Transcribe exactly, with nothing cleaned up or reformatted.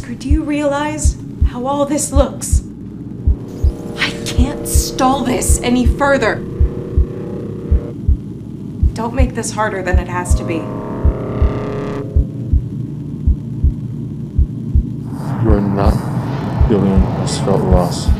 Alfred, do you realize how all this looks? I can't stall this any further. Don't make this harder than it has to be. You are not the only one who has felt loss.